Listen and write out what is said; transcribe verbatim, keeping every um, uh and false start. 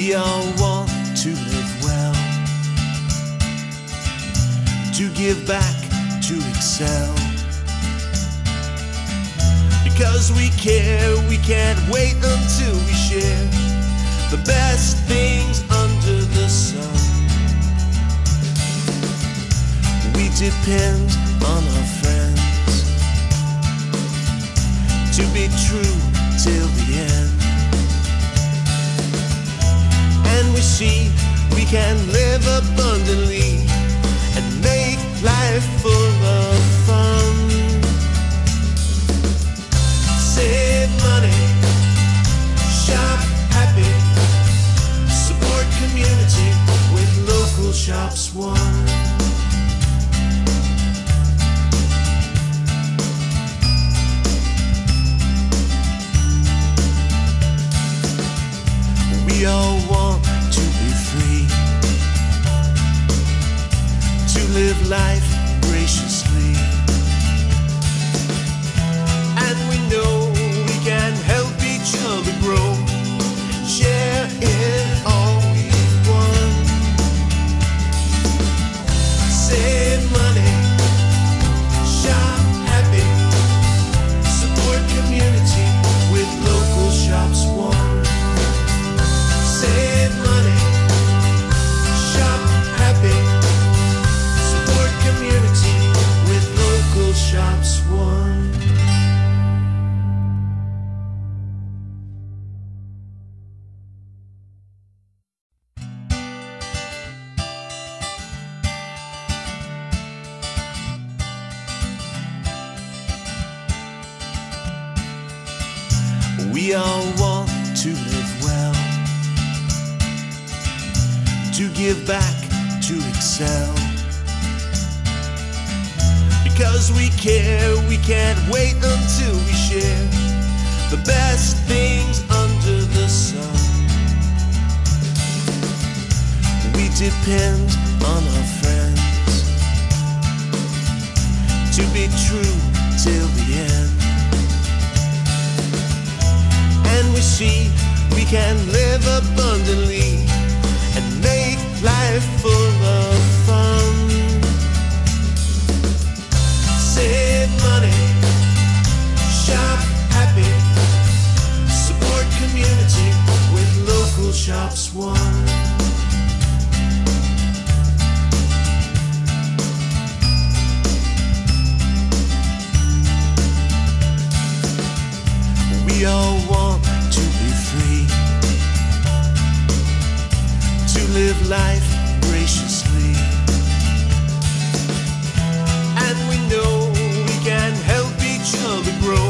We all want to live well, to give back, to excel. Because we care, we can't wait until we share the best things under the sun. We depend on our friends to be true till the end. And we see we can live abundantly and make life full of fun. Save money, shop happy, support community with Local Shops one. We all want to be free, to live life graciously. And we know we can help each other grow, share in all we've won. Save money, shop happy, support community with Local Shops one. Save money, shop happy, support community with Local Shops one. We all want to live well, to give back, to excel. Because we care, we can't wait until we share the best things under the sun. We depend on our friends to be true till the end. And we see we can live abundantly and make life full of fun. Save money, shop happy, support community with Local Shops one. We all want to be free, to live life graciously. And we know we can help each other grow,